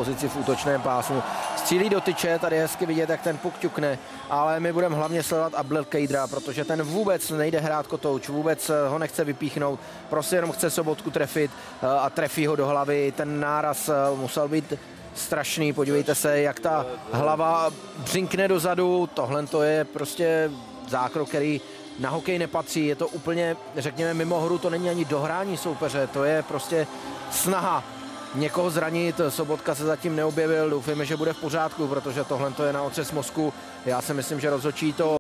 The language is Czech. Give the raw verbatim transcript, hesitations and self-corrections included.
pozici v útočném pásmu. Střílí do tyče, tady je hezky vidět, jak ten puk ťukne, ale my budeme hlavně sledovat Abdelkaidera, protože ten vůbec nejde hrát kotouč, vůbec ho nechce vypíchnout, prostě jenom chce Sobotku trefit a trefí ho do hlavy. Ten náraz musel být strašný, podívejte se, jak ta hlava břinkne dozadu, tohle to je prostě zákrok, který na hokej nepatří, je to úplně, řekněme, mimo hru, to není ani dohrání soupeře, to je prostě snaha někoho zranit. Sobotka se zatím neobjevil, doufejme, že bude v pořádku, protože tohle to je na otřes mozku. Já si myslím, že rozhodčí to